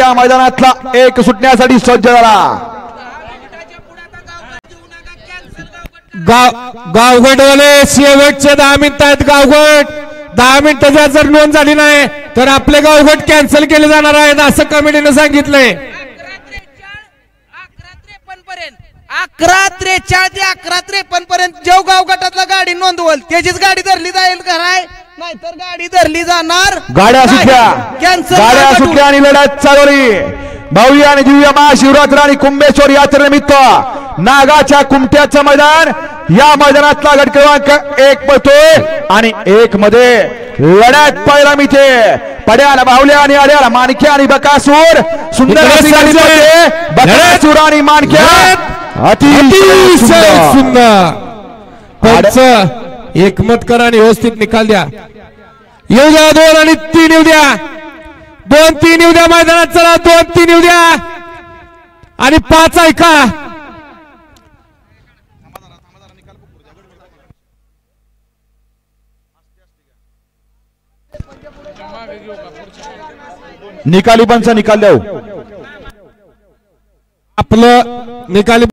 या मैदानातला एक सुटण्यासाठी सज्ज झाला। गावगडवाले शेवटचे 10 मिनिट आहेत। गावगड 10 मिनिटाच्या जर नोंद झाली नाही तर आपले गावगड कॅन्सल केले जाणार आहेत असं कमिटीने सांगितलंय। 11:43 ते 11:53 पर्यंत जेव गाव गटातला गाडी नोंदवल त्याचीच गाडी धरली जाईल घराय नाहीतर गाडी धरली जाणार। गाड्या सुटल्या आणि लढत चालवली। भव्य आणि दिव्य महाशिवरात्र आणि कुंभेश्वर यात्रेनिमित्त नागाच्या कुमट्याचं मैदान या मैदानातला गट क्रमांक 1 पळतोय आणि 1 मध्ये लढत पाहायला मिळते। पड्याला बाहुल्या आणि आड्याला माणक्या आणि बकासूर सुंदर बकासूर आणि माणक्या अतिशय सुंदर पंच एकमत करा आणि व्यवस्थित निकाल द्या। येऊ द्या 2 आणि 3 येऊ द्या 2-3 येऊ द्या मैदानात चला 2-3 येऊ द्या आणि 5 ऐका। निकाली पंच निकाल द्याव आपलं निकाली